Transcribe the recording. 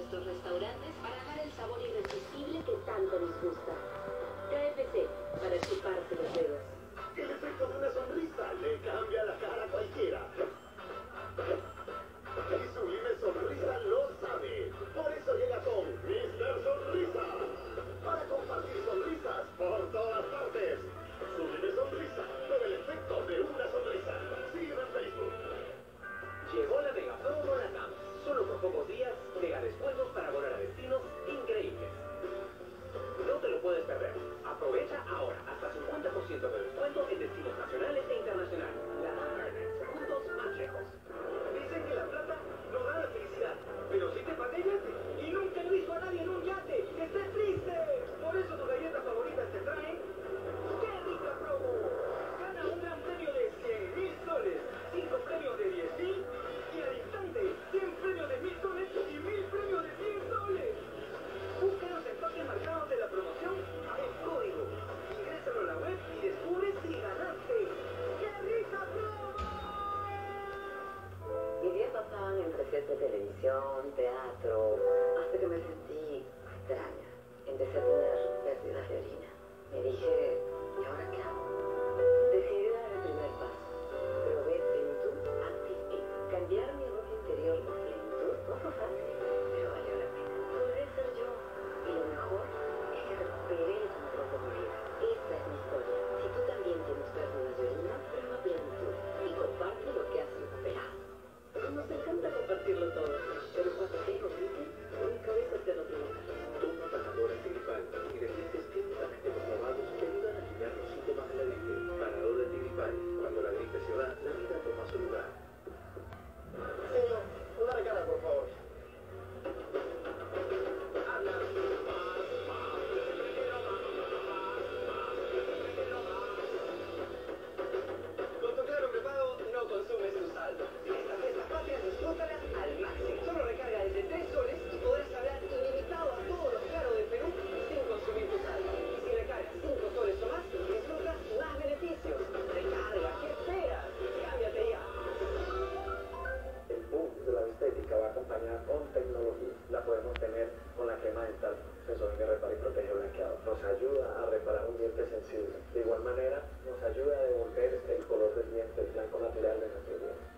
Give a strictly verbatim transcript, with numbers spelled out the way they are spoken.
nuestros restaurantes para dar el sabor irresistible que tanto nos gusta. K F C, para chuparse los dedos. El efecto de una sonrisa le cambia la cara a cualquiera. Y Sublime Sonrisa lo sabe. Por eso llega con míster Sonrisa. Para compartir sonrisas por todas partes. Sublime Sonrisa, con el efecto de una sonrisa. Sígueme en Facebook. Llegó la Mega Promo Latam. Solo por pocos días llega descuentos para volar a destinos increíbles. No te lo puedes perder. Aprovecha ahora hasta cincuenta por ciento de descuento en destinos nacionales e internacionales. Latam Airlines, juntos más lejos. Dicen que la plata no da la felicidad, pero sí te paga el yate. Y nunca he visto a nadie en un yate que esté triste. Por eso tus galletas favoritas te traen ¡Qué rica promo! Gana un gran premio de cien mil soles, cinco premios de diez mil y al instante cien premios de mil soles y mil premios de cien soles. Busca los empaques marcados de la promoción en código. Ingrésalo a la web y descubre si ganaste. ¡Qué rica promo! Mis días pasaban entre sets de televisión, teatro, hasta que me sentí extraña. Empecé a tener pérdidas de orina. Me dije, ¿y ahora qué hago? Decidí dar el primer paso. Probé Plenitud Active. Cambiar mi ropa interior por Plenitud no fue fácil, pero valió la pena. Podré ser yo. Y lo mejor es que recuperé el control de mi vida. Esta es mi historia. Si tú también tienes pérdidas de orina, prueba Plenitud y comparte lo que has recuperado. Nos encanta compartirlo todo, pero cuando tengo gripe, mi cabeza te lo pregunta. Toma Panadol antigripal y ingredientes químicamente comprobados que ayudan a aliviar los síntomas de la gripe. Panadol antigripal. Cuando la gripe se va, la vida toma su lugar. Señor, una recarga, por favor. Con tu Claro Prepago no consumes tu saldo. Estas fiestas patrias disfrútalas al máximo. Solo recarga desde tres soles y podrás hablar ilimitado a todos los Claro del Perú sin consumir tu saldo. Y si recargas cinco soles o más, disfrutas más beneficios. Recarga, ¿qué esperas? Cámbiate ya. El boom de la estética va acompañada con tecnología. La podemos tener con la crema dental Sensodyne que repara y protege blanqueado. Nos ayuda a reparar un diente sensible. De igual manera, nos ayuda a devolver el color del diente, el blanco natural de nuestro diente.